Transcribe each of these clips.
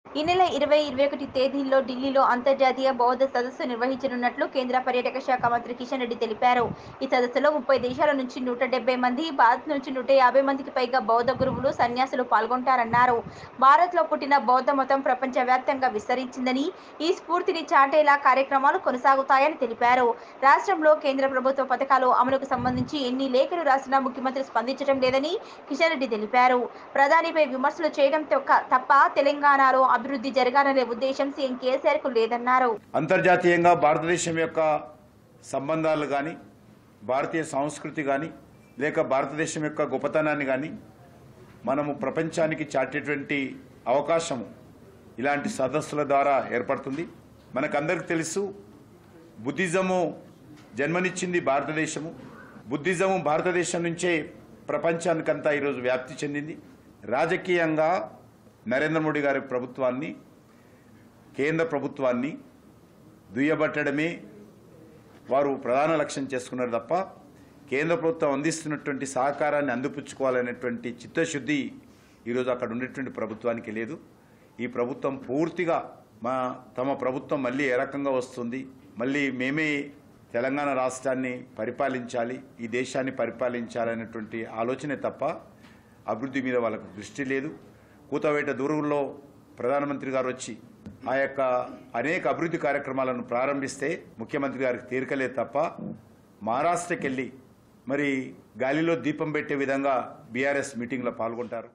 ఈ నెల 20-21 తేదీల్లో ఢిల్లీలో అంతర్జాతీయ బౌద్ధ సదస్సు నిర్వహించనున్నట్లు కేంద్ర పర్యాటక శాఖ మంత్రి కిషన్ రెడ్డి తెలిపారు. ఈ సదస్సులో 30 దేశాల నుంచి 170 మంది, భారత్ నుంచి 150 మందికి పైగా బౌద్ధ గురువులు, సన్యాసులు పాల్గొంటారన్నారు. భారత్లో పుట్టిన బౌద్ధ మతం ప్రపంచవ్యాప్తంగా విస్తరించిందని, ఈ స్ఫూర్తిని చాటేలా కార్యక్రమాలు కొనసాగుతాయని తెలిపారు. రాష్ట్రంలో కేంద్ర ప్రభుత్వ పథకాలు అమలుకు సంబంధించి ఎన్ని లేఖలు రాసినా ముఖ్యమంత్రి స్పందించడం లేదని కిషన్ రెడ్డి తెలిపారు. ప్రధానిపై విమర్శలు చేయడం తప్ప తెలంగాణలో అభివృద్ధి జరగాలనే ఉద్దేశం సీఎం కేసీఆర్ కు లేదన్నారు. అంతర్జాతీయంగా భారతదేశం యొక్క సంబంధాలు కానీ, భారతీయ సంస్కృతి కానీ, లేక భారతదేశం యొక్క గొప్పతనాన్ని కానీ మనము ప్రపంచానికి చాటేటువంటి అవకాశం ఇలాంటి సదస్సుల ద్వారా ఏర్పడుతుంది. మనకందరికీ తెలుసు, బుద్ధిజము జన్మనిచ్చింది భారతదేశము. బుద్ధిజము భారతదేశం నుంచే ప్రపంచానికంతా ఈరోజు వ్యాప్తి చెందింది. రాజకీయంగా నరేంద్ర మోడీ గారి ప్రభుత్వాన్ని, కేంద్ర ప్రభుత్వాన్ని దుయ్యబట్టడమే వారు ప్రధాన లక్ష్యం చేసుకున్నారు తప్ప కేంద్ర ప్రభుత్వం అందిస్తున్నటువంటి సహకారాన్ని అందిపుచ్చుకోవాలనేటువంటి చిత్తశుద్ధి ఈరోజు అక్కడ ఉండేటువంటి ప్రభుత్వానికి లేదు. ఈ ప్రభుత్వం పూర్తిగా తమ ప్రభుత్వం మళ్ళీ ఏ రకంగా వస్తుంది, మళ్ళీ మేమే తెలంగాణ రాష్ట్రాన్ని పరిపాలించాలి, ఈ దేశాన్ని పరిపాలించాలనేటువంటి ఆలోచనే తప్ప అభివృద్ధి మీద వాళ్ళకు దృష్టి లేదు. కూతవేట దూరంలో ప్రధానమంత్రి గారు వచ్చి ఆ యొక్క అనేక అభివృద్ధి కార్యక్రమాలను ప్రారంభిస్తే ముఖ్యమంత్రి గారికి తీరికలేదు తప్ప మహారాష్ట్రకి వెళ్ళి మరి గాలిలో దీపం పెట్టే విధంగా బీఆర్ఎస్ మీటింగ్లో పాల్గొంటారు.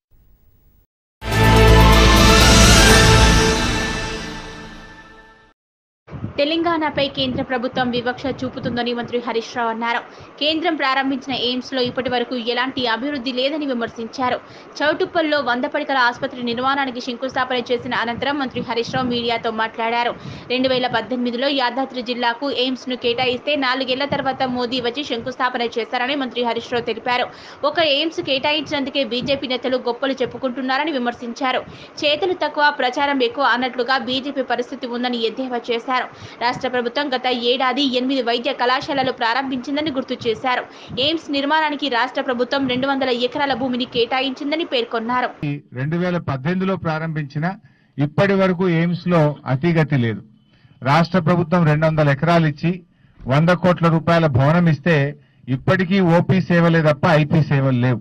తెలంగాణపై కేంద్ర ప్రభుత్వం వివక్ష చూపుతుందని మంత్రి హరీష్ రావు అన్నారు. కేంద్రం ప్రారంభించిన ఎయిమ్స్లో ఇప్పటి వరకు ఎలాంటి అభివృద్ధి లేదని విమర్శించారు. చౌటుప్పల్లో 100 పడకల ఆసుపత్రి నిర్మాణానికి శంకుస్థాపన చేసిన అనంతరం మంత్రి హరీష్ రావు మీడియాతో మాట్లాడారు. 2018లో యాదాద్రి జిల్లాకు ఎయిమ్స్ను కేటాయిస్తే 4 ఏళ్ల తర్వాత మోదీ వచ్చి శంకుస్థాపన చేశారని మంత్రి హరీష్ రావు తెలిపారు. ఒక ఎయిమ్స్ కేటాయించినందుకే బీజేపీ నేతలు గొప్పలు చెప్పుకుంటున్నారని విమర్శించారు. చేతులు తక్కువ, ప్రచారం ఎక్కువ అన్నట్లుగా బీజేపీ పరిస్థితి ఉందని ఎద్దేవా చేశారు. రాష్ట్ర ప్రభుత్వం గత ఏడాది 8 వైద్య కళాశాలలు ప్రారంభించిందని గుర్తు చేశారు. ఎయిమ్స్ నిర్మాణానికి రాష్ట్ర ప్రభుత్వం 200 ఎకరాల భూమిని కేటాయించిందని పేర్కొన్నారు. 2018లో ప్రారంభించిన ఇప్పటి వరకు ఎయిమ్స్ లో అతిగతి లేదు. రాష్ట్ర ప్రభుత్వం 200 ఎకరాలు ఇచ్చి 100 కోట్ల రూపాయల భవనం ఇస్తే ఇప్పటికీ ఓపీ సేవలే తప్ప ఐపీ సేవలు లేవు.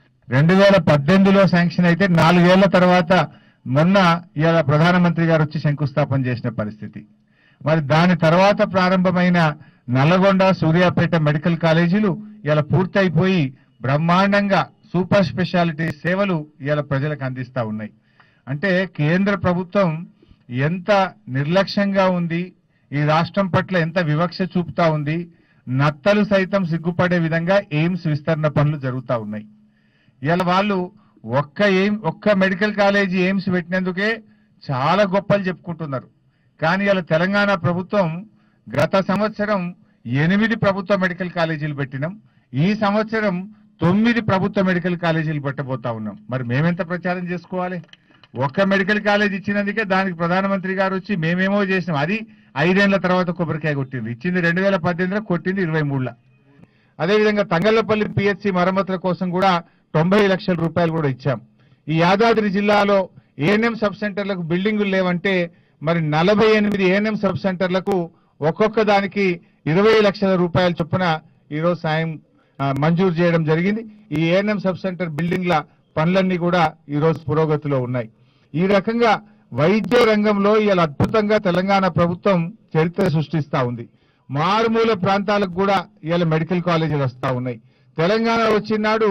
2018లో శాంక్షన్ అయితే 4 ఏళ్ల తర్వాత మొన్న ఇలా ప్రధానమంత్రి గారు వచ్చి శంకుస్థాపన చేసిన పరిస్థితి. మరి దాని తర్వాత ప్రారంభమైన నల్లగొండ, సూర్యాపేట మెడికల్ కాలేజీలు ఇలా పూర్తయిపోయి బ్రహ్మాండంగా సూపర్ స్పెషాలిటీ సేవలు ఇలా ప్రజలకు అందిస్తా ఉన్నాయి. అంటే కేంద్ర ప్రభుత్వం ఎంత నిర్లక్ష్యంగా ఉంది, ఈ రాష్ట్రం పట్ల ఎంత వివక్ష చూపుతా ఉంది, నత్తలు సైతం సిగ్గుపడే విధంగా ఎయిమ్స్ విస్తరణ పనులు జరుగుతూ ఉన్నాయి. ఇలా వాళ్ళు ఒక్క మెడికల్ కాలేజీ ఎయిమ్స్ పెట్టినందుకే చాలా గొప్పలు చెప్పుకుంటున్నారు. కానీ ఇలా తెలంగాణ ప్రభుత్వం గత సంవత్సరం 8 ప్రభుత్వ మెడికల్ కాలేజీలు పెట్టినాం, ఈ సంవత్సరం 9 ప్రభుత్వ మెడికల్ కాలేజీలు పెట్టబోతా ఉన్నాం. మరి మేమెంత ప్రచారం చేసుకోవాలి? ఒక్క మెడికల్ కాలేజ్ ఇచ్చినందుకే దానికి ప్రధానమంత్రి గారు వచ్చి మేమేమో చేసినాం, అది 5 ఏళ్ల తర్వాత కొబ్బరికాయ కొట్టింది. ఇచ్చింది 2018లో, కొట్టింది 23లో. అదేవిధంగా తంగళ్లపల్లి పిహెచ్సి మరమ్మతుల కోసం కూడా 90 లక్షల రూపాయలు కూడా ఇచ్చాం. ఈ యాదాద్రి జిల్లాలో ఏఎన్ఎం సబ్ సెంటర్లకు బిల్డింగులు లేవంటే మరి 48 ఏఎన్ఎం సబ్ సెంటర్లకు ఒక్కొక్క దానికి 20 లక్షల రూపాయల చొప్పున ఈరోజు సాయం మంజూరు చేయడం జరిగింది. ఈ ఏఎన్ఎం సబ్ సెంటర్ బిల్డింగ్ల పనులన్నీ కూడా ఈరోజు పురోగతిలో ఉన్నాయి. ఈ రకంగా వైద్య రంగంలో ఇలా అద్భుతంగా తెలంగాణ ప్రభుత్వం చరిత్ర సృష్టిస్తా ఉంది. మారుమూల ప్రాంతాలకు కూడా ఇలా మెడికల్ కాలేజీలు వస్తా ఉన్నాయి. తెలంగాణ వచ్చినాడు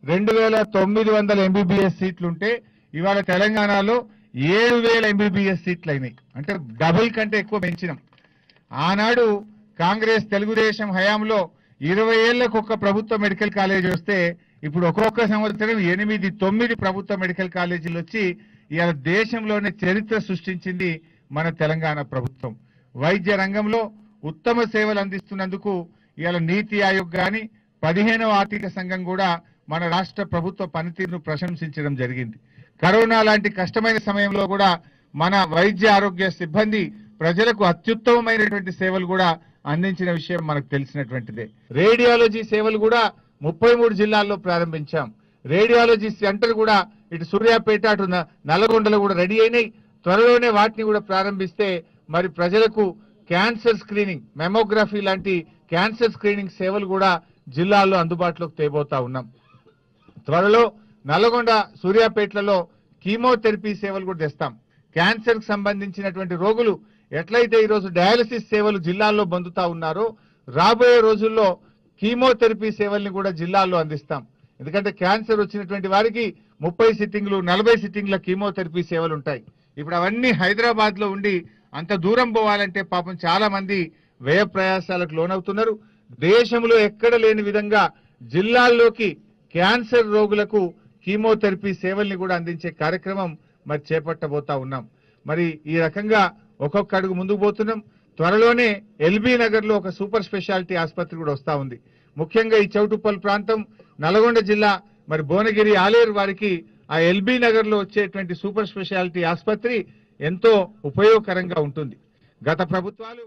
2900 ఎంబీబీఎస్ సీట్లుంటే ఇవాళ తెలంగాణలో 7000 ఎంబీబీఎస్ సీట్లు అయినాయి. అంటే డబుల్ కంటే ఎక్కువ పెంచినాం. ఆనాడు కాంగ్రెస్ తెలుగుదేశం హయాంలో 20 ఏళ్లకు ఒక ప్రభుత్వ మెడికల్ కాలేజీ వస్తే ఇప్పుడు ఒక్కొక్క సంవత్సరం 8-9 ప్రభుత్వ మెడికల్ కాలేజీలు వచ్చి ఇవాళ దేశంలోనే చరిత్ర సృష్టించింది మన తెలంగాణ ప్రభుత్వం. వైద్య రంగంలో ఉత్తమ సేవలు అందిస్తున్నందుకు ఇవాళ నీతి ఆయోగ్ గాని 15వ ఆర్థిక సంఘం కూడా మన రాష్ట్ర ప్రభుత్వ పనితీరును ప్రశంసించడం జరిగింది. కరోనా లాంటి కష్టమైన సమయంలో కూడా మన వైద్య ఆరోగ్య సిబ్బంది ప్రజలకు అత్యుత్తమమైనటువంటి సేవలు కూడా అందించిన విషయం మనకు తెలిసినటువంటిదే. రేడియాలజీ సేవలు కూడా 33 జిల్లాల్లో ప్రారంభించాం. రేడియాలజీ సెంటర్ కూడా ఇటు సూర్యాపేట, అటు నల్లగొండలో కూడా రెడీ అయినాయి. త్వరలోనే వాటిని కూడా ప్రారంభిస్తే మరి ప్రజలకు క్యాన్సర్ స్క్రీనింగ్, మెమోగ్రఫీ లాంటి క్యాన్సర్ స్క్రీనింగ్ సేవలు కూడా జిల్లాల్లో అందుబాటులోకి తేబోతా ఉన్నాం. త్వరలో నల్గొండ, సూర్యాపేటలలో కీమోథెరపీ సేవలు కూడా తెస్తాం. క్యాన్సర్ కు సంబంధించినటువంటి రోగులు ఎట్లయితే ఈరోజు డయాలసిస్ సేవలు జిల్లాల్లో పొందుతా ఉన్నారో రాబోయే రోజుల్లో కీమోథెరపీ సేవల్ని కూడా జిల్లాల్లో అందిస్తాం. ఎందుకంటే క్యాన్సర్ వచ్చినటువంటి వారికి 30 సిట్టింగ్లు, 40 సిట్టింగ్ల కీమోథెరపీ సేవలు ఉంటాయి. ఇప్పుడు అవన్నీ హైదరాబాద్ లో ఉండి అంత దూరం పోవాలంటే పాపం చాలా మంది వ్యయ ప్రయాసాలకు లోనవుతున్నారు. దేశంలో ఎక్కడ లేని విధంగా జిల్లాల్లోకి క్యాన్సర్ రోగులకు కీమోథెరపీ సేవల్ని కూడా అందించే కార్యక్రమం మరి చేపట్టబోతా ఉన్నాం. మరి ఈ రకంగా ఒక్కొక్క అడుగు ముందుకు పోతున్నాం. త్వరలోనే ఎల్బీ నగర్ లో ఒక సూపర్ స్పెషాలిటీ ఆసుపత్రి కూడా వస్తా ఉంది. ముఖ్యంగా ఈ చౌటుప్పల్ ప్రాంతం, నల్గొండ జిల్లా, మరి భువనగిరి, ఆలేరు వారికి ఆ ఎల్బీ నగర్ లో వచ్చేటువంటి సూపర్ స్పెషాలిటీ ఆసుపత్రి ఎంతో ఉపయోగకరంగా ఉంటుంది. గత ప్రభుత్వాలు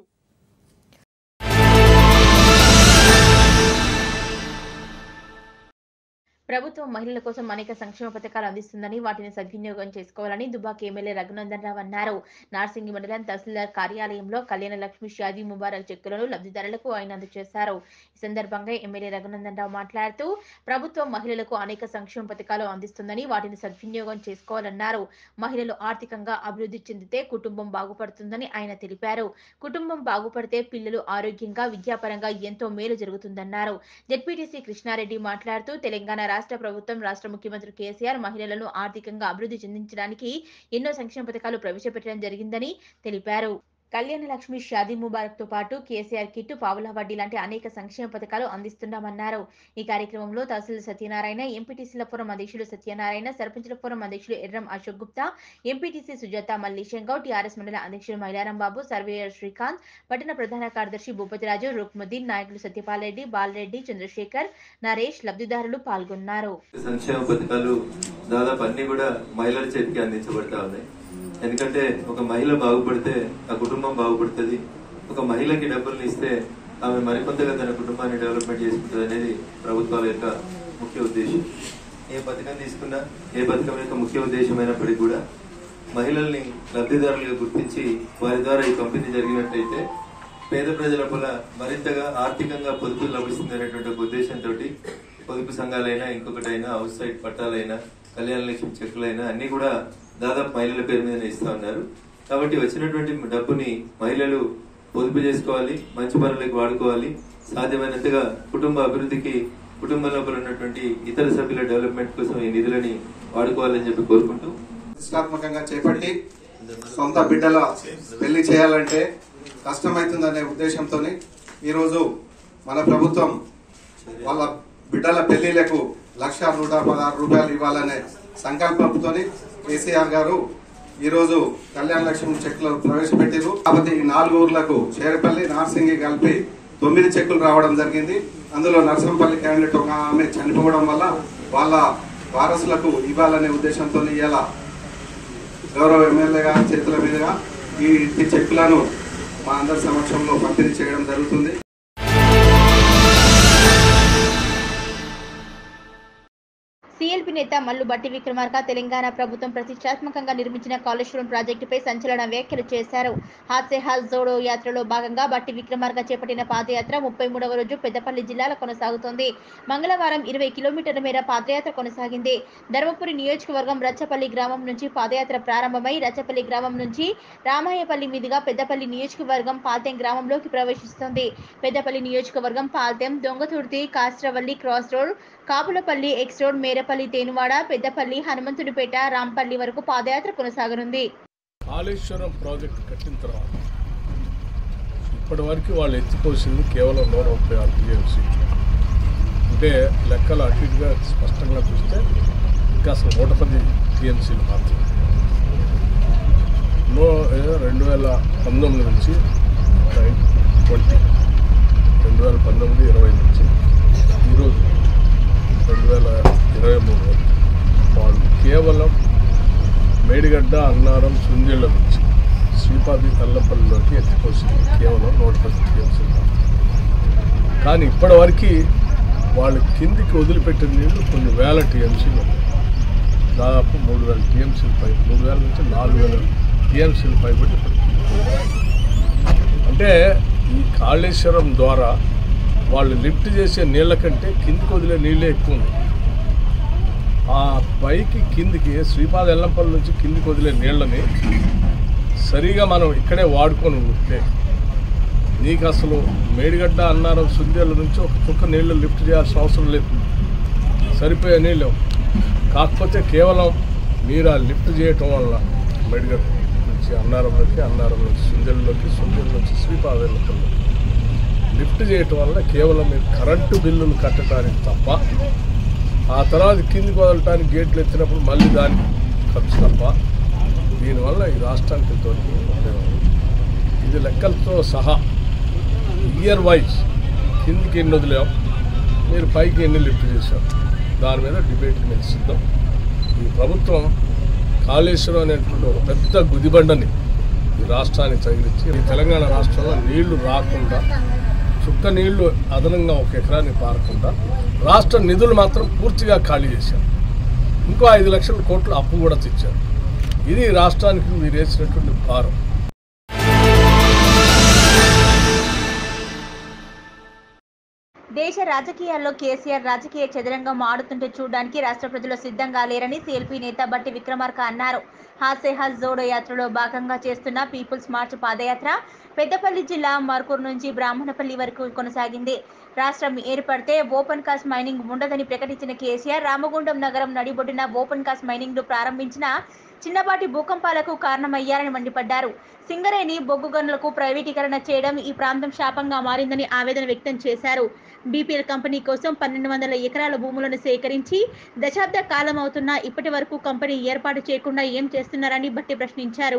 ప్రభుత్వం మహిళల కోసం అనేక సంక్షేమ పథకాలు అందిస్తుందని వాటిని సద్వినియోగం చేసుకోవాలని దుబాక్ ఎమ్మెల్యే రఘునందన్ రావు అన్నారు. నార్సింగి మండలం తహసీల్దార్ కార్యాలయంలో కళ్యాణ లక్ష్మి షాదీ ముబారక్ చెక్కులను లబ్ధిదారులకు ఆయన అందజేశారు. ఈ సందర్భంగా ఎమ్మెల్యే రఘునందన్ రావు మాట్లాడుతూ ప్రభుత్వం మహిళలకు అనేక సంక్షేమ పథకాలు అందిస్తుందని వాటిని సద్వినియోగం చేసుకోవాలన్నారు. మహిళలు ఆర్థికంగా అభివృద్ధి చెందితే కుటుంబం బాగుపడుతుందని ఆయన తెలిపారు. కుటుంబం బాగుపడితే పిల్లలు ఆరోగ్యంగా, విద్యాపరంగా ఎంతో మేలు జరుగుతుందన్నారు. జెడ్పీటీసీ కృష్ణారెడ్డి మాట్లాడుతూ తెలంగాణ రాష్ట్ర ప్రభుత్వం, రాష్ట్ర ముఖ్యమంత్రి కేసీఆర్ మహిళలను ఆర్థికంగా అభివృద్ధి చెందించడానికి ఎన్నో సంక్షేమ పథకాలు ప్రవేశపెట్టడం జరిగిందని తెలిపారు. కళ్యాణ లక్ష్మి షాదీ ముబారక్ తో పాటు కేసీఆర్ కిట్టు, పావుల వడ్డీ లాంటి అనేక సంక్షేమ పథకాలు అందిస్తున్నామన్నారు. ఈ కార్యక్రమంలో తహసీల్దార్ సత్యనారాయణ, ఎంపీటీసీల ఫోరం అధ్యక్షులు సత్యనారాయణ, సర్పంచుల ఫోరం అధ్యక్షులు ఎర్రం అశోక్ గుప్తా, ఎంపీటీసీ సుజాత మల్లేశం గౌడ్, టీఆర్ఎస్ మండల అధ్యక్షులు మైలారం బాబు, సర్వేయర్ శ్రీకాంత్, పట్టణ ప్రధాన కార్యదర్శి భూపతిరాజు, రుక్ముద్దీన్, నాయకులు సత్యపాల్ రెడ్డి, బాలరెడ్డి, చంద్రశేఖర్, నరేష్, లబ్ధిదారులు పాల్గొన్నారు. సంక్షేమ పథకాలు దాదాపు అన్ని కూడా మహిళల చేతికి అందించబడతా ఉన్నాయి. ఎందుకంటే ఒక మహిళ బాగుపడితే ఆ కుటుంబం బాగుపడుతుంది. ఒక మహిళకి డబ్బులు ఇస్తే ఆమె మరికొంతగా తన కుటుంబాన్ని డెవలప్మెంట్ చేసుకుంటుంది అనేది ప్రభుత్వాల యొక్క ముఖ్య ఉద్దేశం. ఏ పథకం తీసుకున్నా, ఏ పథకం యొక్క ముఖ్య ఉద్దేశమైనప్పటికీ కూడా మహిళల్ని లబ్ధిదారులుగా గుర్తించి వారి ద్వారా ఈ పంపిణీ జరిగినట్లయితే పేద ప్రజల వల్ల మరింతగా ఆర్థికంగా పొదుపు లభిస్తుంది అనేటువంటి ఒక ఉద్దేశంతో పొదుపు సంఘాలైనా, ఇంకొకటైనా, హౌస్ సైట్ పట్టాలైనా, కళ్యాణ లక్ష్మి చెక్కులైనా అన్ని కూడా దాదాపు మహిళల పేరు మీద ఇస్తా ఉన్నారు. కాబట్టి వచ్చినటువంటి డబ్బుని మహిళలు పొదుపు చేసుకోవాలి, మంచి పనులకు వాడుకోవాలి, సాధ్యమైనంతగా కుటుంబ అభివృద్ధికి, కుటుంబ లోపల ఉన్నటువంటి ఇతర సభ్యుల డెవలప్మెంట్ కోసం ఈ నిధులని వాడుకోవాలని చెప్పి కోరుకుంటూ ప్రతిష్టాత్మకంగా చేపట్టి సొంత బిడ్డల పెళ్లి చేయాలంటే కష్టమవుతుందనే ఉద్దేశంతో ఈరోజు మన ప్రభుత్వం వాళ్ళ బిడ్డల పెళ్లిలకు 1,116 రూపాయలు ఇవ్వాలనే సంకల్పంతో కేసీఆర్ గారు ఈరోజు కళ్యాణ లక్ష్మి చెక్కులు ప్రవేశపెట్టారు. కాబట్టి ఈ 4 ఊర్లకు చేరపల్లి, నార్సింగి కలిపి 9 చెక్కులు రావడం జరిగింది. అందులో నర్సంపల్లి క్యాండిడేట్ ఒక ఆమె చనిపోవడం వల్ల వాళ్ళ వారసులకు ఇవ్వాలనే ఉద్దేశంతో ఇవాళ గౌరవ ఎమ్మెల్యే గారి చేతుల మీదుగా ఈ చెక్కులను మా అందరి సమక్షంలో పంపిణీ చేయడం జరుగుతుంది. సీఎల్పీ నేత మల్లు బట్టి విక్రమార్క తెలంగాణ ప్రభుత్వం ప్రతిష్టాత్మకంగా నిర్మించిన కాళేశ్వరం ప్రాజెక్టుపై సంచలన వ్యాఖ్యలు చేశారు. హాత్సే హాల్ జోడో యాత్రలో భాగంగా బట్టి విక్రమార్క చేపట్టిన పాదయాత్ర 33వ రోజు పెద్దపల్లి జిల్లాలో కొనసాగుతోంది. మంగళవారం 20 కిలోమీటర్ల మేర పాదయాత్ర కొనసాగింది. ధర్మపురి నియోజకవర్గం రచ్చపల్లి గ్రామం నుంచి పాదయాత్ర ప్రారంభమై రచ్చపల్లి గ్రామం నుంచి రామాయపల్లి మీదుగా పెద్దపల్లి నియోజకవర్గం పాల్తెం గ్రామంలోకి ప్రవేశిస్తోంది. పెద్దపల్లి నియోజకవర్గం Paltem, Dongathurthi, Kastravalli cross road, Kapulapalli X road, Merapalli, Tenuvada, Peddapalli, Hanumanthudipeta, Rampalli వరకు పాదయాత్ర కొనసాగనుంది. కాళేశ్వరం ప్రాజెక్టు కట్టిన తర్వాత ఇప్పటి వరకు వాళ్ళు ఎత్తిపోసింది కేవలం 136 టీఎంసీ. అంటే లెక్కలు అటు ఇటుగా స్పష్టంగా చూస్తే ఇంకా అసలు 110 టీఎంసీలు మాత్రమే. 2019 నుంచి 2019-20 నుంచి ఈరోజు 2023 వరకు వాళ్ళు కేవలం మేడిగడ్డ, అన్నారం, సుంజళ్ళ నుంచి శ్రీపాది కల్లపల్లిలోకి ఎత్తిపోసింది కేవలం 110 టీఎంసీలు. కానీ ఇప్పటి వరకు వాళ్ళు కిందికి వదిలిపెట్టిన నీళ్లు కొన్ని వేల టీఎంసీలు, దాదాపు 3,000 టీఎంసీలు పై, 3,000 నుంచి 4,000 టీఎంసీలపై కూడా అంటే ఈ కాళేశ్వరం ద్వారా వాళ్ళు లిఫ్ట్ చేసే నీళ్ళ కంటే కిందికి వదిలే నీళ్ళే ఎక్కువ ఉంది. ఆ పైకి కిందికి శ్రీపాద ఎల్లంపల్లి నుంచి కిందికి వదిలే నీళ్ళని సరిగా మనం ఇక్కడే వాడుకొని ఉంటే నీకు అసలు మేడిగడ్డ అన్నారం సుందేళ్ళ నుంచి ఒక చుక్క నీళ్లు లిఫ్ట్ చేయాల్సిన అవసరం లేదు, సరిపోయే నీళ్ళు. కాకపోతే కేవలం మీరు ఆ లిఫ్ట్ చేయటం వల్ల మేడిగడ్డ నుంచి అన్నారంలోకి, అన్నారం నుంచి సుందేళ్ళలోకి, సుందేళ్ళ నుంచి శ్రీపాద ఎల్లంపల్లి లిఫ్ట్ చేయటం వల్ల కేవలం మీరు కరెంటు బిల్లులు కట్టడానికి తప్ప, ఆ తర్వాత కిందికి వదలటానికి గేట్లు ఎత్తినప్పుడు మళ్ళీ దానికి ఖర్చు తప్ప దీనివల్ల ఈ రాష్ట్రానికి తోటి ఇది లెక్కలతో సహా ఇయర్ వైజ్ కిందికి ఎన్ని వదిలేం, మీరు పైకి ఎన్ని లిఫ్ట్ చేశారు, దాని మీద డిబేట్కి నేను సిద్ధం. ఈ ప్రభుత్వం కాళేశ్వరం అనేటువంటి ఒక పెద్ద గుదిబండని ఈ రాష్ట్రానికి తగిలించి ఈ తెలంగాణ రాష్ట్రంలో నీళ్లు రాకుండా, చుక్క నీళ్లు అదనంగా ఒక ఎకరానికి పారకుండా రాష్ట్ర నిధులు మాత్రం పూర్తిగా ఖాళీ చేశారు. ఇంకో 5 లక్షల కోట్ల అప్పు కూడా తెచ్చారు. ఇది రాష్ట్రానికి మీరు వేసినటువంటి భారం. దేశ రాజకీయాల్లో కేసీఆర్ రాజకీయ చదరంగం ఆడుతుంటే చూడడానికి రాష్ట్ర ప్రజలు సిద్ధంగా లేరని సిఎల్పీ నేత బట్టి విక్రమార్క అన్నారు. హాసేహాస్ జోడో యాత్రలో భాగంగా చేస్తున్న పీపుల్స్ మార్చ్ పాదయాత్ర పెద్దపల్లి జిల్లా మర్కూరు నుంచి బ్రాహ్మణపల్లి వరకు కొనసాగింది. రాష్ట్రం ఏర్పడితే ఓపెన్ కాస్ట్ మైనింగ్ ఉండదని ప్రకటించిన కేసీఆర్ రామగుండం నగరం నడిబొడ్డున ఓపెన్ కాస్ట్ మైనింగ్ ను ప్రారంభించిన చిన్నపాటి భూకంపాలకు కారణమయ్యారని మండిపడ్డారు. సింగరేణి బొగ్గు గనులకు ప్రైవేటీకరణ చేయడం ఈ ప్రాంతం శాపంగా మారిందని ఆవేదన వ్యక్తం చేశారు. బీపీఎల్ కంపెనీ కోసం 1200 ఎకరాల భూములను సేకరించి దశాబ్ద కాలం అవుతున్నా ఇప్పటి వరకు కంపెనీ ఏర్పాటు చేయకుండా ఏం చేస్తున్నారని బట్టి ప్రశ్నించారు.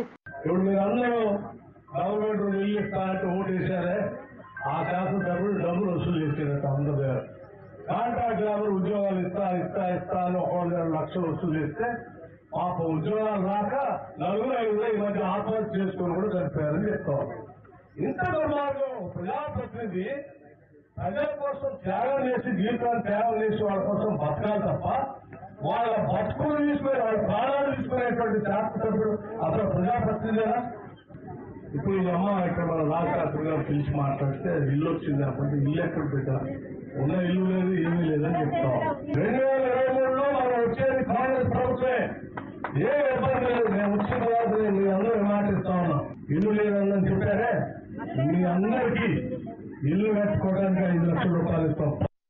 ఉద్యోగాలు ఇస్తా అని 1 లక్షలు వసూలు చేస్తే పాప ఉద్యోగాలు రాక 4-5 ఈ మధ్య ఆత్మహత్య చేసుకుని కూడా చనిపోయారని చెప్తాం. ఇంత దుర్మార్గం. ప్రజాప్రతినిధి ప్రజల కోసం త్యాగం చేసి, జీవితాన్ని త్యాగం చేసి వాళ్ళ కోసం బతకాలి తప్ప వాళ్ళ బతుకులు తీసుకుని, వాళ్ళ ప్రాణాలు తీసుకునేటువంటి శాస్త్రసభ్యుడు అసలు ప్రజాప్రతినిధినా? ఇప్పుడు ఈ అమ్మ ఇక్కడ మన రాజశాస్త్రి గారు పిలిచి మాట్లాడితే ఇల్లు వచ్చింది అంటే ఇల్లు ఎక్కడ పెట్టా, ఉన్న ఇల్లు లేదు, ఏమీ లేదని చెప్తాం. 2023లో మనం వచ్చేది కాంగ్రెస్ ప్రభుత్వమే. ఏ ఇబ్బంది లేదు. నేను వచ్చిన తర్వాత నేను మీ అందరూ మాటిస్తా ఉన్నాం. ఇల్లు లేదని చెప్పారే, మీ అందరికీ ఇల్లు కట్టుకోవడానికి 5 లక్షల రూపాయలు ఇస్తాం.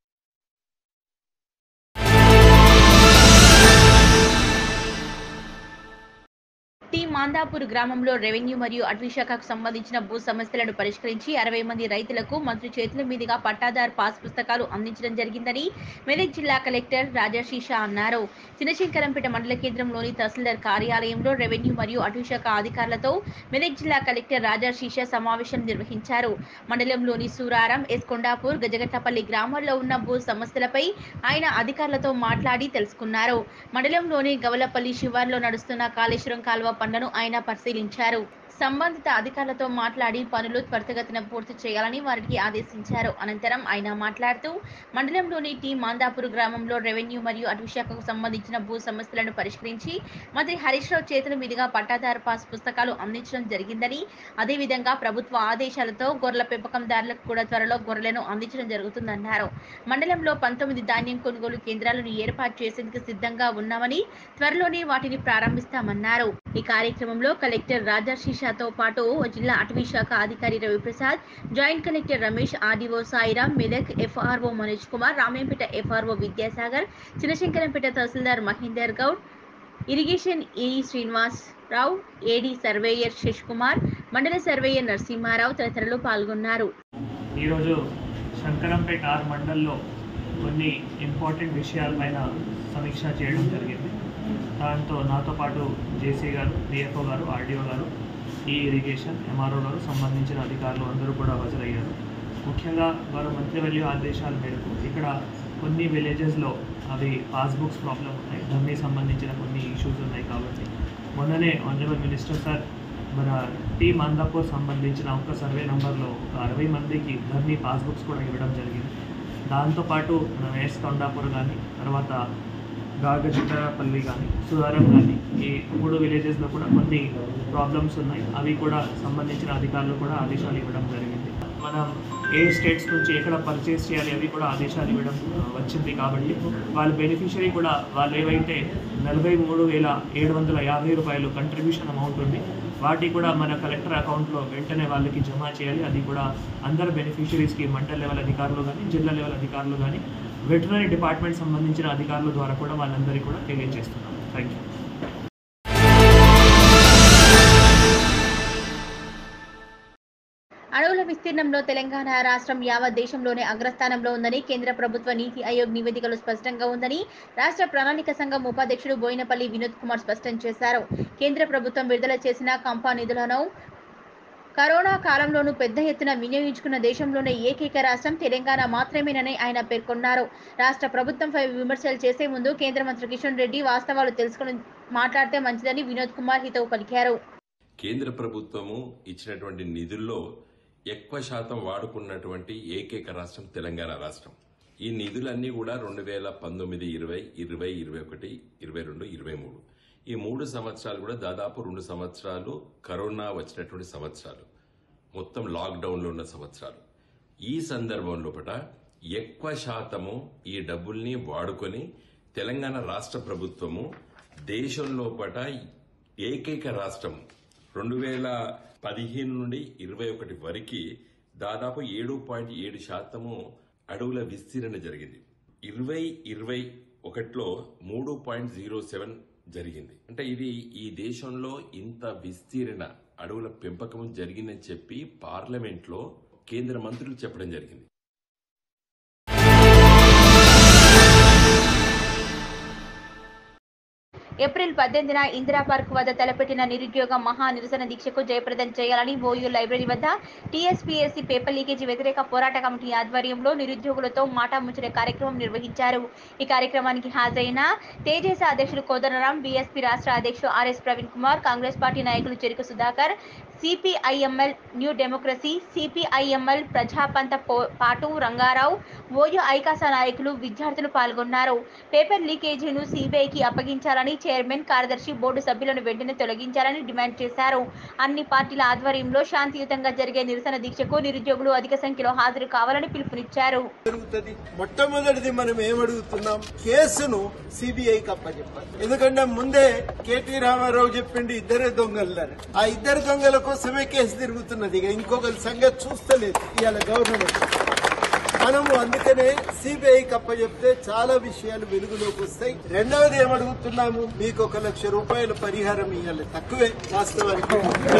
మాందాపూర్ గ్రామంలో రెవెన్యూ మరియు అటవీశాఖకు సంబంధించిన భూ సమస్యలను పరిష్కరించి 60 మంది రైతులకు మంత్రి చేతుల మీదుగా పట్టాదారు పాస్ పుస్తకాలు అందించడం జరిగిందని మెదక్ జిల్లా కలెక్టర్ రాజాశీషా అన్నారు. చినశంకరంపేట మండల కేంద్రంలోని తహసీల్దార్ కార్యాలయంలో రెవెన్యూ మరియు అటవీశాఖ అధికారులతో మెదక్ జిల్లా కలెక్టర్ రాజాశీషా సమావేశం నిర్వహించారు. మండలంలోని సూరారం, ఎస్కొండాపూర్, గజగట్టపల్లి గ్రామాల్లో ఉన్న భూ సమస్యలపై ఆయన అధికారులతో మాట్లాడి తెలుసుకున్నారు. మండలంలోని గవలపల్లి శివార్లో నడుస్తున్న కాళేశ్వరం కాలువ పనులను ఆయన పరిశీలించారు. సంబంధిత అధికారులతో మాట్లాడి పనులు త్వరితగతిన పూర్తి చేయాలని వారికి ఆదేశించారు. అనంతరం ఆయన మాట్లాడుతూ మండలంలోని టీ మాందాపూర్ గ్రామంలో రెవెన్యూ మరియు అటవీశాఖకు సంబంధించిన భూ సమస్యలను పరిష్కరించి మంత్రి హరీష్ రావు చేతుల మీదుగా పట్టాదారు పాస్ పుస్తకాలు అందించడం జరిగిందని, అదేవిధంగా ప్రభుత్వ ఆదేశాలతో గొర్రెల పెంపకందారులకు కూడా త్వరలో గొర్రెలను అందించడం జరుగుతుందన్నారు. మండలంలో 19 ధాన్యం కొనుగోలు కేంద్రాలను ఏర్పాటు చేసేందుకు సిద్ధంగా ఉన్నామని, త్వరలోనే వాటిని ప్రారంభిస్తామన్నారు. ఈ కార్యక్రమంలో కలెక్టర్ రాజాశీషాతో పాటు జిల్లా అటవీ శాఖ అధికారి Raviprasad, joint collector Ramesh, RDO Sairam, Medak FRO Manoj Kumar, Ramempet FRO Vidyasagar, Chinashankarampet tahsildar Mahender Goud, irrigation EE Srinivas Rao, AD surveyor Shash Kumar, మండల సర్వేయర్ నరసింహారావు తదితరులు పాల్గొన్నారు. ఈరోజు శంకరంపేట ఆర్ మండల్లో కొన్ని ఇంపార్టెంట్ విషయాలపైన సమీక్ష చేయడం జరిగింది. దాంతో నాతో పాటు జేసీ గారు, డిఎఫ్ఓ గారు, ఆర్డీఓ గారు, ఈ ఇరిగేషన్ ఎంఆర్ఓ గారు, సంబంధించిన అధికారులు అందరూ కూడా హాజరయ్యారు. ముఖ్యంగా వారు మంత్రివర్య ఆదేశాల మేరకు ఇక్కడ కొన్ని విలేజెస్లో అవి పాస్బుక్స్ ప్రాబ్లం ఉన్నాయి, ధర్నీ సంబంధించిన కొన్ని ఇష్యూస్ ఉన్నాయి. కాబట్టి మొన్ననే ఆనరబుల్ మినిస్టర్ సార్ మన టీ మాందాపూర్ సంబంధించిన ఒక సర్వే నెంబర్లో ఒక 60 మందికి ధర్నీ పాస్బుక్స్ కూడా ఇవ్వడం జరిగింది. దాంతోపాటు మన ఎస్కొండాపూర్ కానీ, తర్వాత గాగజితరపల్లి కానీ సుధారం కానీ ఈ 3 విలేజెస్లో కూడా కొన్ని ప్రాబ్లమ్స్ ఉన్నాయి. అవి కూడా సంబంధించిన అధికారులు కూడా ఆదేశాలు ఇవ్వడం జరిగింది. మనం ఏ స్టేట్స్ నుంచి ఎక్కడ పర్చేస్ చేయాలి అవి కూడా ఆదేశాలు ఇవ్వడం వచ్చింది. కాబట్టి వాళ్ళ బెనిఫిషరీ కూడా వాళ్ళు ఏవైతే 43,750 రూపాయలు కంట్రిబ్యూషన్ అమౌంట్ ఉంది వాటి కూడా మన కలెక్టర్ అకౌంట్లో వెంటనే వాళ్ళకి జమ చేయాలి. అది కూడా అందరు బెనిఫిషరీస్కి మండల్ లెవెల్ అధికారులు కానీ జిల్లా లెవెల్ అధికారులు కానీ వెటర్నరీ డిపార్ట్మెంట్ సంబంధించిన అధికారుల ద్వారా కూడా వాళ్ళందరికీ కూడా తెలియజేస్తున్నాం. Thank you. అడవుల విస్తీర్ణంలో తెలంగాణ రాష్ట్రం యావత్ దేశంలోనే అగ్రస్థానంలో ఉందని కేంద్ర ప్రభుత్వ నీతి ఆయోగ్ నివేదికలో స్పష్టంగా ఉందని రాష్ట్ర ప్రణాళిక సంఘం ఉపాధ్యక్షుడు బోయినపల్లి వినోద్ కుమార్ స్పష్టం చేశారు. కేంద్ర ప్రభుత్వం విడుదల చేసిన కంపా నిధులను కరోనా కాలంలోనూ పెద్ద ఎత్తున వినియోగించుకున్న దేశంలోనే ఏకైక రాష్ట్రం తెలంగాణ మాత్రమేనని ఆయన పేర్కొన్నారు. రాష్ట్ర ప్రభుత్వంపై విమర్శలు చేసే ముందు కేంద్ర మంత్రి కిషన్ రెడ్డి వాస్తవాలు తెలుసుకుని మాట్లాడితే మంచిదని వినోద్ కుమార్ హితవు పలికారు. కేంద్ర ప్రభుత్వము ఇచ్చినటువంటి నిధుల్లో ఎక్కువ శాతం వాడుకున్నటువంటి ఏకైక రాష్ట్రం తెలంగాణ రాష్ట్రం. ఈ నిధులన్నీ కూడా 2019, 20, 21, 22, 23 ఈ 3 సంవత్సరాలు కూడా దాదాపు 2 సంవత్సరాలు కరోనా వచ్చినటువంటి సంవత్సరాలు, మొత్తం లాక్డౌన్లో ఉన్న సంవత్సరాలు. ఈ సందర్భంలో ఎక్కువ శాతము ఈ డబ్బుల్ని వాడుకొని తెలంగాణ రాష్ట్ర ప్రభుత్వము దేశంలో ఏకైక రాష్ట్రం 2015 నుండి 21 వరకు దాదాపు 7.7% అడవుల విస్తీరణ జరిగింది. 2021లో 3.07 జరిగింది. అంటే ఇది ఈ దేశంలో ఇంత విస్తీరణ అడవుల పెంపకం జరిగిందని చెప్పి పార్లమెంట్లో కేంద్ర మంత్రులు చెప్పడం జరిగింది. ఏప్రిల్ 18న ఇందిరా పార్క్ వద్ద తలపెట్టిన నిరుద్యోగ మహా నిరసన దీక్షకు జయప్రదం చేయాలని ఓయూ లైబ్రరీ వద్ద టీఎస్పీఎస్సీ పేపర్ లీకేజీ వ్యతిరేక పోరాట కమిటీ ఆధ్వర్యంలో నిరుద్యోగులతో మాటాముచ్చట కార్యక్రమం నిర్వహించారు. ఈ కార్యక్రమానికి హాజరైన తేజేస అధ్యక్షుడు కోదండరాం, బీఎస్పీ రాష్ట్ర అధ్యక్షుడు RS Praveen Kumar, Congress party నాయకులు Cheruku Sudhakar, CPI ML new democracy, CPI ML Prajapantha పాటు రంగారావు, ఓయూ ఐకాసా నాయకులు, విద్యార్థులు పాల్గొన్నారు. పేపర్ లీకేజీను సిబిఐకి అప్పగించాలని, చైర్మన్, కార్యదర్శి, బోర్డు సభ్యులను వెంటనే తొలగించాలని డిమాండ్ చేశారు. అన్ని పార్టీల ఆధ్వర్యంలో శాంతియుతంగా జరిగే నిరసన దీక్షకు నిరుద్యోగులు అధిక సంఖ్యలో హాజరు కావాలని పిలుపునిచ్చారు. మొట్టమొదటిది మనం ఏమడుగుతున్నాం, కేసును సిబిఐకి అప్పచెప్పాలి. ఎందుకంటే ముందే కేటీ రామారావు చెప్పిండి ఇద్దరే దొంగలని. ఆ ఇద్దరు దొంగల కోసమే కేసు తిరుగుతున్నది. ఇక ఇంకొకరి సంగతి చూస్తలేదు ఇవాళ గవర్నమెంట్. మనము అందుకనే సిబిఐకి అప్పచెప్తే చాలా విషయాలు వెలుగులోకి వస్తాయి. రెండవది ఏమడుగుతున్నాము, మీకు 1 లక్ష రూపాయల పరిహారం ఇవ్వాలి. తక్కువే వాస్తవానికి,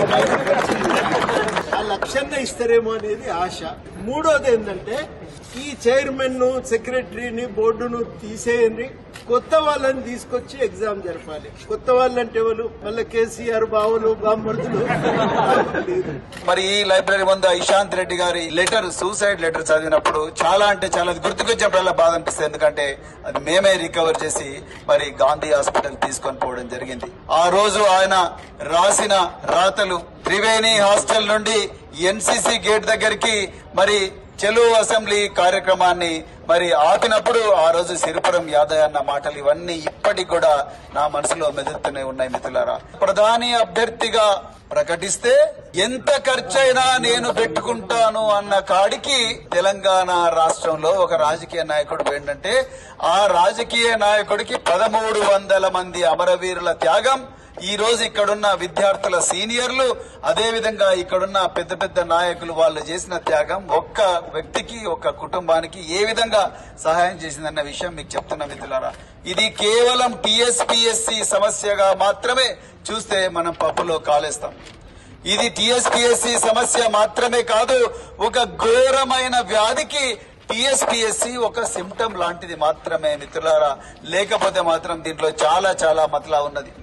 ఆ లక్షన్న ఇస్తారేమో అనేది ఆశ. మూడోది ఏంటంటే ఈ చైర్మన్ ను, సెక్రటరీని, బోర్డును తీసేయండి, కొత్త వాళ్ళని తీసుకొచ్చి ఎగ్జామ్ జరపాలి. కొత్త వాళ్ళంటే ఎవరు? మళ్ళీ కేసీఆర్ బావులు, బామ్మర్దులు. మరి ఈ లైబ్రరీ ముందు ఇషాంత్ రెడ్డి గారి లెటర్, సూసైడ్ లెటర్ చదివినప్పుడు చాలా అంటే చాలా గుర్తుకొచ్చినప్పుడల్లా బాధ అనిపిస్తుంది. ఎందుకంటే అది మేమే రికవర్ చేసి మరి గాంధీ హాస్పిటల్ తీసుకొని పోవడం జరిగింది. ఆ రోజు ఆయన రాసిన రాతలు త్రివేణి హాస్టల్ నుండి ఎన్సీసీ గేట్ దగ్గరికి మరి చెలో అసెంబ్లీ కార్యక్రమాన్ని మరి ఆపినప్పుడు ఆ రోజు సిరిపురం యాదయ్య అన్న మాటలు ఇవన్నీ ఇప్పటికి కూడా నా మనసులో మెదులుతూనే ఉన్నాయి. మిత్రులారా, ప్రధాని అభ్యర్థిగా ప్రకటిస్తే ఎంత ఖర్చైనా నేను పెట్టుకుంటాను అన్న కాడికి తెలంగాణ రాష్ట్రంలో ఒక రాజకీయ నాయకుడు ఏంటంటే ఆ రాజకీయ నాయకుడికి 1300 మంది అమరవీరుల త్యాగం, ఈ రోజు ఇక్కడున్న విద్యార్థుల సీనియర్లు, అదే విధంగా ఇక్కడున్న పెద్ద పెద్ద నాయకులు వాళ్ళు చేసిన త్యాగం ఒక్క వ్యక్తికి, ఒక్క కుటుంబానికి ఏ విధంగా సహాయం చేసిందన్న విషయం మీకు చెప్తున్నా మిత్రులారా. ఇది కేవలం టీఎస్పీఎస్సీ సమస్యగా మాత్రమే చూస్తే మనం పప్పులో కాలేస్తాం. ఇది టీఎస్పీఎస్సీ సమస్య మాత్రమే కాదు, ఒక ఘోరమైన వ్యాధికి టీఎస్పీఎస్సీ ఒక సిమ్టమ్ లాంటిది మాత్రమే మిత్రులారా. లేకపోతే మాత్రం దీంట్లో చాలా చాలా మతలా ఉన్నది.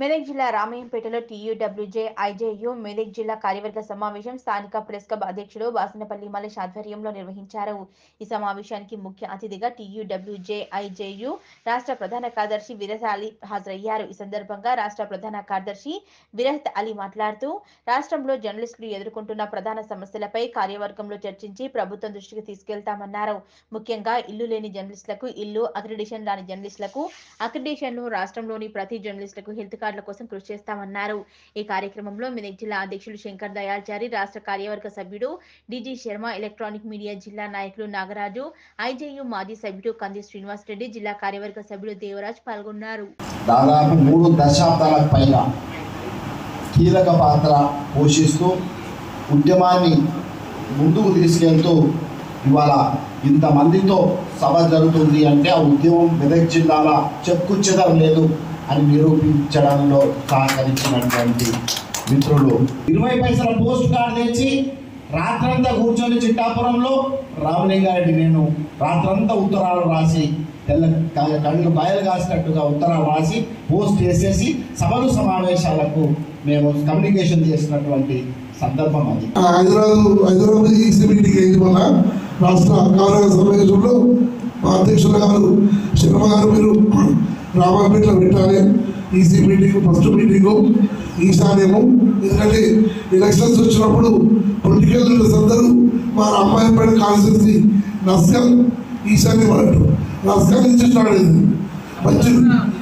మెదక్ జిల్లా రామయ్యంపేటలో టీయూడబ్ల్యూజే ఐజేయు మెదక్ జిల్లా కార్యవర్గ సమావేశం స్థానిక ప్రెస్ క్లబ్ అధ్యక్షుడు బాసనపల్లి మల్లేష్ ఆధ్వర్యంలో నిర్వహించారు. ఈ సమావేశానికి ముఖ్య అతిథిగా టీయూడబ్ల్యూజే ఐజేయు రాష్ట్ర ప్రధాన కార్యదర్శి విరహత్ అలీ హాజరయ్యారు. ఈ సందర్భంగా రాష్ట్ర ప్రధాన కార్యదర్శి విరహత్ అలీ మాట్లాడుతూ రాష్ట్రంలో జర్నలిస్టులు ఎదుర్కొంటున్న ప్రధాన సమస్యలపై కార్యవర్గంలో చర్చించి ప్రభుత్వం దృష్టికి తీసుకెళ్తామన్నారు. ముఖ్యంగా ఇల్లు లేని జర్నలిస్టులకు ఇల్లు, అక్రిడిషన్ రాని జర్నలిస్టులకు అక్రిడిషన్లు, రాష్ట్రంలోని ప్రతి జర్నలిస్టులకు హెల్త్ కార్డుల కోసం కృషి చేస్తామన్నారు. ఈ కార్యక్రమంలో మెదక్ జిల్లా అధ్యక్షులు శంకర్ దయాల్చారి, రాష్ట్ర కార్యవర్గ సభ్యుడు డిజి శర్మ, ఎలక్ట్రానిక్ మీడియా జిల్లా నాయకులు నాగరాజు, ఐజేయు మాజీ సభ్యుడు కంది శ్రీనివాస్ రెడ్డి, జిల్లా కార్యవర్గ సభ్యుడు దేవరాజ్ పాల్గొన్నారు. దాదాపు 3 దశాబ్దాలకు పైగా కీలక పాత్ర పోషిస్తూ ఉద్యమాన్ని ముందుకు తీసుకెళ్తూ ఇవాళ ఇంతమందితో సభ జరుగుతుంది అంటే ఆ ఉద్యమం మెదక్ జిల్లాలో చెక్కు చెదరలేదు అని నిరూపించడంలో సహకరించినటువంటి మిత్రులు 20 పైసల పోస్ట్ కార్డు తెచ్చి రాత్రంతా కూర్చొని చిట్టాపురంలో రామలింగారెడ్డి నేను రాత్రంతా ఉత్తరాలు రాసి తెల్ల కళ్ళు బయలు కాసినట్టుగా ఉత్తరాలు రాసి పోస్ట్ చేసేసి సభలు సమావేశాలకు మేము కమ్యూనికేషన్ చేసినటువంటి సందర్భం అది. హైదరాబాద్ ఈసీ మీటింగ్ అయింది వల్ల రాష్ట్ర కార్యవర్గ సమావేశంలో మా అధ్యక్షుల గారు శర్మ గారు మీరు రామాపేటలో పెట్టాలి ఈసీ మీటింగ్, ఫస్ట్ మీటింగు ఈసారేమో. ఎందుకంటే ఎలక్షన్స్ వచ్చినప్పుడు పొలిటికల్ లీడర్స్ అందరూ మా రామాయణపేట కాన్స్టిట్యూన్సీ నస్కల్ ఈసారి అన్నట్టు నస్కల్ నుంచి స్టార్ట్ అయింది. మంచి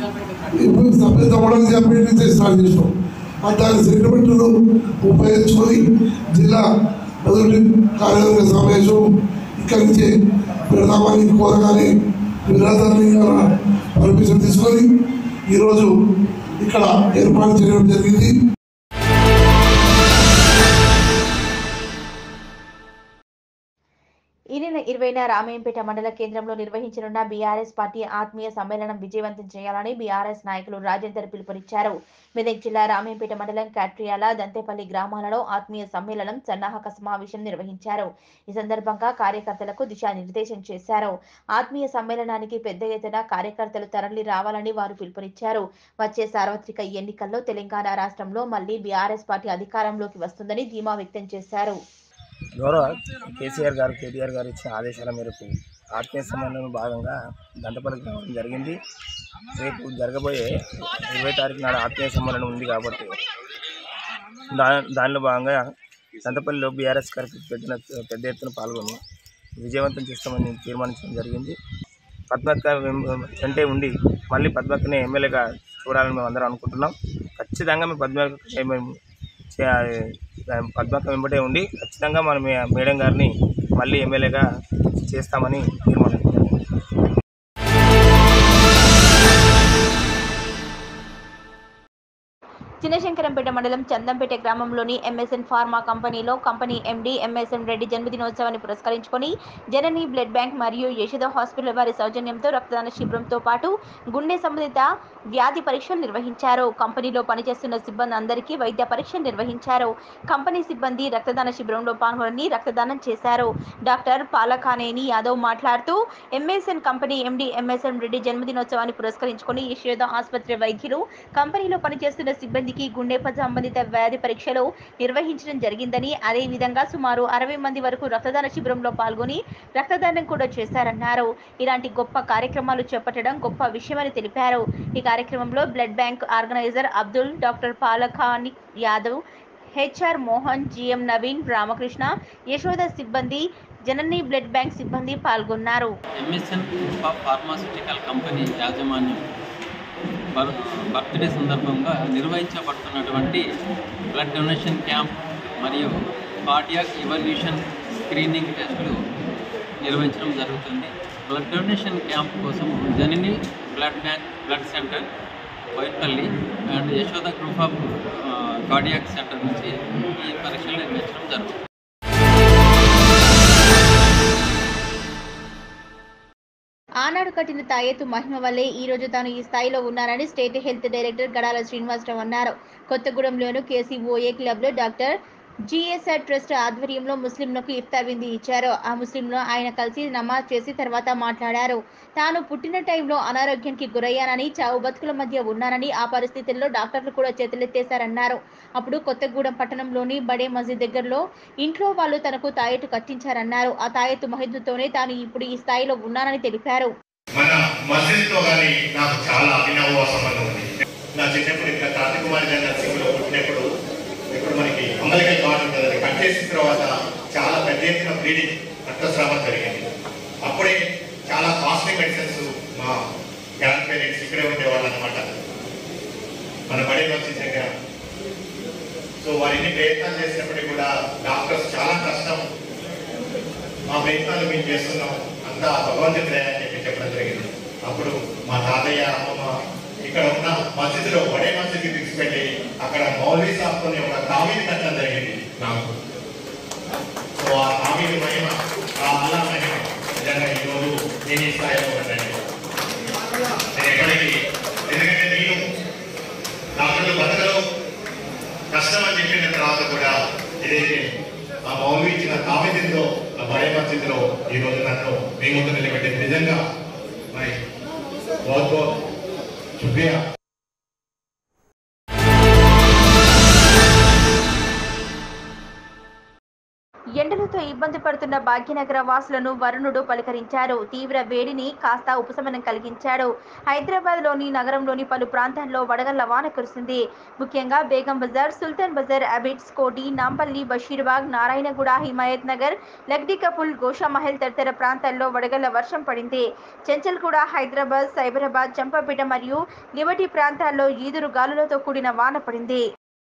సభ్యత నుంచి స్టార్ట్ చేసినాం. దాని సెంటిమెంట్ను ఉపయోగించుకొని జిల్లా మొదటి కార్యవర్గ సమావేశం ఇక్కడి నుంచి పెడదామని కోరగానే విరాధాన్ని పర్మిషన్ తీసుకొని ఈరోజు ఇక్కడ ఏర్పాటు చేయడం జరిగింది. ఈ నెల 20న రామయ్యంపేట మండల కేంద్రంలో నిర్వహించనున్న బీఆర్ఎస్ పార్టీ ఆత్మీయ సమ్మేళనం విజయవంతం చేయాలని బీఆర్ఎస్ నాయకులు రాజేందర్ పిలుపునిచ్చారు. మెదక్ జిల్లా రామయ్యంపేట మండలం కాట్రియాల, దంతేపల్లి గ్రామాలలో ఆత్మీయ సమ్మేళనం సన్నాహక సమావేశం నిర్వహించారు. ఈ సందర్భంగా కార్యకర్తలకు దిశానిర్దేశం చేశారు. ఆత్మీయ సమ్మేళనానికి పెద్ద ఎత్తున కార్యకర్తలు తరలి రావాలని వారు పిలుపునిచ్చారు. వచ్చే సార్వత్రిక ఎన్నికల్లో తెలంగాణ రాష్ట్రంలో మళ్లీ బీఆర్ఎస్ పార్టీ అధికారంలోకి వస్తుందని ధీమా వ్యక్తం చేశారు. గౌరవ కేసీఆర్ గారు, కేటీఆర్ గారు ఇచ్చిన ఆదేశాల మేరకు ఆత్మీయ సమ్మేళనంలో భాగంగా దంతపల్లికి రావడం జరిగింది. రేపు జరగబోయే 20 తారీఖు నాడు ఆత్మీయ సమ్మేళనం ఉంది కాబట్టి దానిలో భాగంగా దంతపల్లిలో బీఆర్ఎస్ కార్యకర్తలు పెద్ద ఎత్తున పాల్గొని విజయవంతం చేస్తామని తీర్మానించడం జరిగింది. పద్మక్క వెంటే ఉండి మళ్ళీ పద్మక్కని ఎమ్మెల్యేగా చూడాలని మేము అందరం అనుకుంటున్నాం. ఖచ్చితంగా మేము పద్మక్క వెంబడే ఉండి ఖచ్చితంగా మనం మేడం గారిని మళ్ళీ ఎమ్మెల్యేగా చేస్తామని తీర్మానించారు. చిన్నశంకరంపేట మండలం చందంపేట గ్రామంలోని ఎంఎస్ఎన్ ఫార్మా కంపెనీలో కంపెనీ ఎండీ ఎంఎస్ఎన్ రెడ్డి జన్మదినోత్సవాన్ని పురస్కరించుకొని జనని బ్లడ్ బ్యాంక్ మరియు యశోద హాస్పిటల్ వారి సౌజన్యంతో రక్తదాన శిబిరంతో పాటు గుండె సంబంధిత వ్యాధి పరీక్షలు నిర్వహించారు. కంపెనీలో పనిచేస్తున్న సిబ్బంది అందరికీ వైద్య పరీక్షలు నిర్వహించారు. కంపెనీ సిబ్బంది రక్తదాన శిబిరంలో పాల్గొని రక్తదానం చేశారు. డాక్టర్ పాలకానేని యాదవ్ మాట్లాడుతూ MSN company MD MSN Reddy జన్మదినోత్సవాన్ని పురస్కరించుకొని యశోద ఆసుపత్రి వైద్యులు కంపెనీలో పనిచేస్తున్న సిబ్బంది గుండె సంబంధిత వ్యాధి పరీక్షలు నిర్వహించడం జరిగిందని, అదేవిధంగా సుమారు 60 మంది వరకు రక్తదాన శిబిరంలో పాల్గొని రక్తదానం కూడా చేశారన్నారు. ఇలాంటి గొప్ప కార్యక్రమాలు చేపట్టడం గొప్ప విషయమని తెలిపారు. ఈ కార్యక్రమంలో blood bank organiser Abdul, doctor Palakani Yadav, HR Mohan, GM Naveen, Ramakrishna, Yashoda సిబ్బంది, జనని బ్లడ్ బ్యాంక్ సిబ్బంది పాల్గొన్నారు. ఎంఎస్ఎన్ ఫార్మాస్యూటికల్ కంపెనీ యాజమాన్యం బర్త్డే సందర్భంగా నిర్వహించబడుతున్నటువంటి బ్లడ్ డొనేషన్ క్యాంప్ మరియు కార్డియాక్ ఇవల్యూషన్ స్క్రీనింగ్ టెస్టులు నిర్వహించడం జరుగుతుంది. బ్లడ్ డొనేషన్ క్యాంప్ కోసం Janani blood bank, blood centre, Vaipalli and Yashoda group of cardiac centre నుంచి ఈ పరీక్షలు నిర్వహించడం జరుగుతుంది. ఆనాడు కట్టిన తాయెత్తు మహిమ వల్లే ఈ రోజు తాను ఈ స్థాయిలో ఉన్నారని state health director Gadala Srinivasarao అన్నారు. కొత్తగూడెంలోని కేసీఓఏ క్లబ్లో డాక్టర్ జీఎస్ఆర్ ట్రస్ట్ ఆధ్వర్యంలో ముస్లింలకు ఇఫ్తార్ విందు ఇచ్చారు. ఆ ముస్లింలు ఆయన కలిసి నమాజ్ చేసి తర్వాత మాట్లాడారు. తాను పుట్టిన టైంలో అనారోగ్యానికి గురయ్యానని, చావు బతుకుల మధ్య ఉన్నానని, ఆ పరిస్థితుల్లో డాక్టర్లు కూడా చేతులెత్తేశారన్నారు. అప్పుడు కొత్తగూడెం పట్టణంలోని బడే మస్జిద్ దగ్గరలో ఇంట్లో వాళ్ళు తనకు తాయెత్తు కట్టించారన్నారు. ఆ తాయెత్తు మహిద్దుతోనే తాను ఇప్పుడు ఈ స్థాయిలో ఉన్నానని తెలిపారు. మన మస్జిద్తో కానీ నాకు చాలా అభినవ సంబంధం ఉంది. నా చిన్నప్పుడు ఇక్కడ కార్తీకుమారి గారి నర్సింగ్లో పుట్టినప్పుడు ఇప్పుడు మనకి అంబలికల్ కార్డు ఉంటుంది, అది కట్ చేసిన తర్వాత చాలా పెద్ద ఎత్తున బ్లీడింగ్ రక్తస్రావం జరిగింది. అప్పుడే చాలా కాస్ట్లీ మెడిసిన్స్ మా గ్రాండ్ పేరెంట్స్ ఇక్కడే ఉండేవాళ్ళు అనమాట, మన బడే మస్జిద్ దగ్గర. సో వారిని ప్రయత్నాలు చేసినప్పటికీ కూడా డాక్టర్స్ చాలా కష్టం, మా ప్రయత్నాలు మేము చేస్తున్నాం, అంతా భగవంతుడి దయ అని చెప్పి చెప్పడం జరిగింది. అప్పుడు మా తాతయ్య అమ్మమ్మ ఇక్కడ ఉన్న మస్జిద్లో బడే మస్జిద్కి తీసుకెళ్ళి అక్కడ మౌలవీ సాబ్తోని ఒక తామీది కట్టడం జరిగింది నాకు. సో ఆ తామీది మహిమ, ఆ అల్లా మహిమ నిజంగా ఈరోజు నేను ఈ స్థాయిలో ఉన్నాను. నేను ఎప్పటికీ, ఎందుకంటే నేను డాక్టర్లు బతకలో కష్టం అని చెప్పిన తర్వాత కూడా ఏదైతే ఆ మౌలవీ ఇచ్చిన తామీదిలో ఆ బడే మస్జిద్లో ఈ రోజు నన్ను మీ ముందు నిలబెట్టింది. నిజంగా మరి बहुत बहुत शुक्रिया। ఎండలతో ఇబ్బంది పడుతున్న భాగ్యనగర వాసులను వరుణుడు పలకరించారు. తీవ్ర వేడిని కాస్త ఉపశమనం కలిగించాడు. హైదరాబాద్లోని నగరంలోని పలు ప్రాంతాల్లో వడగళ్ల వాన కురిసింది. ముఖ్యంగా బేగం బజార్, సుల్తాన్ బజార్, అబిడ్స్, కోటి, నాంపల్లి, బషీర్బాగ్, నారాయణగూడ, హిమాయత్ నగర్, లగ్డికపుల్, గోషామహల్ తదితర ప్రాంతాల్లో వడగళ్ల వర్షం పడింది. చెంచల్గూడ, హైదరాబాద్, సైబరాబాద్, చంపాపేట మరియు లిబర్టీ ప్రాంతాల్లో ఈదురు గాలులతో కూడిన వాన పడింది.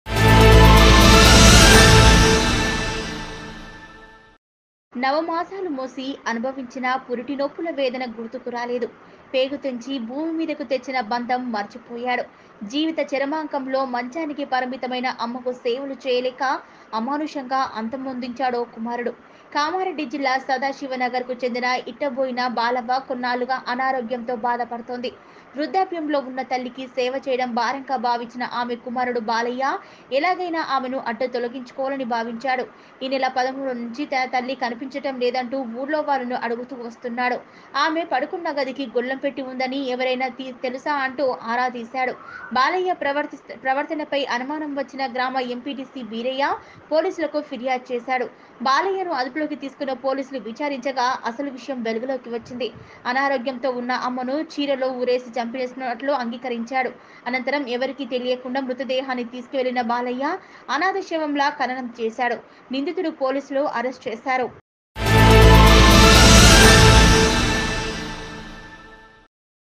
నవమాసాలు మోసి అనుభవించిన పురిటి నొప్పుల వేదన గుర్తుకు రాలేదు. పేగు తెంచి భూమి మీదకు తెచ్చిన బంధం మర్చిపోయాడు. జీవిత చరమాంకంలో మంచానికి పరిమితమైన అమ్మకు సేవలు చేయలేక అమానుషంగా అంతమొందించాడో కుమారుడు. కామారెడ్డి జిల్లా సదాశివనగర్కు చెందిన ఇట్టబోయిన బాలవ్వ కొన్నాళ్లుగా అనారోగ్యంతో బాధపడుతోంది. వృద్ధాప్యంలో ఉన్న తల్లికి సేవ చేయడం భారంగా భావించిన ఆమె కుమారుడు బాలయ్య ఎలాగైనా ఆమెను అడ్డు తొలగించుకోవాలని భావించాడు. ఈ నెల 13 నుంచి తన తల్లి కనిపించటం లేదంటూ ఊర్లో వాళ్ళను అడుగుతూ వస్తున్నాడు. ఆమె పడుకున్న గదికి గొల్లం పెట్టి ఉందని ఎవరైనా తెలుసా అంటూ ఆరా తీశాడు. బాలయ్య ప్రవర్తనపై అనుమానం వచ్చిన గ్రామ ఎంపీటీసీ బీరయ్య పోలీసులకు ఫిర్యాదు చేశాడు. బాలయ్యను అదుపులోకి తీసుకున్న పోలీసులు విచారించగా అసలు విషయం వెలుగులోకి వచ్చింది. అనారోగ్యంతో ఉన్న అమ్మను చీరలో ఊరేసి చంపేసినట్లు అంగీకరించాడు. అనంతరం ఎవరికీ తెలియకుండా మృతదేహాన్ని తీసుకువెళ్లిన బాలయ్య అనాథ శవంలా ఖననం చేశాడు. నిందితుడు పోలీసులు అరెస్ట్ చేశారు.